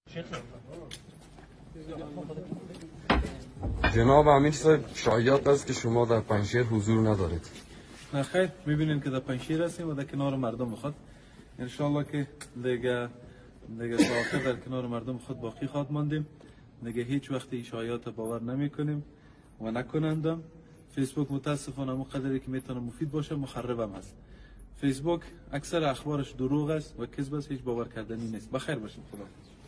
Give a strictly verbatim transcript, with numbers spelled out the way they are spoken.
جناب امیر صاحب شایعات است که شما در پنجشیر حضور ندارید. نه خیر، میبینین که در پنجشیر هستیم و در کنار مردم خود انشالله که دیگه دیگه تا آخر در کنار مردم خود باقی خواهد ماندیم. دیگه هیچ وقت این شایعات باور نمی کنیم و نکنندم. فیسبوک متاسفانه مو قدری که میتونه مفید باشه مخرب هم هست. فیسبوک اکثر اخبارش دروغ است و کذب است، هیچ باور کردنی نیست. بخیر باشید. خدا